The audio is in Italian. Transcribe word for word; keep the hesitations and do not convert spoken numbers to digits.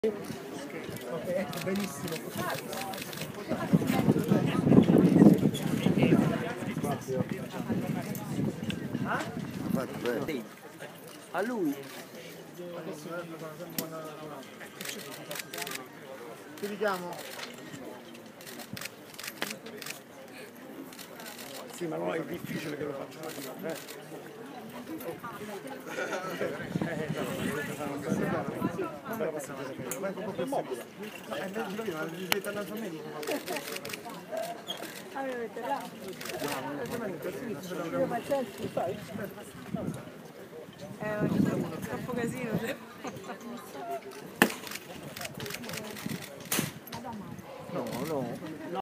Ok, benissimo. A lui. Ti richiamo? Sì, ma no, è difficile che lo faccia prima. Vai un po' più mobile. Eh, invece ma devi tornare a me. Ah, mi mette là? No, Io faccio il fai? Eh, troppo casino. no.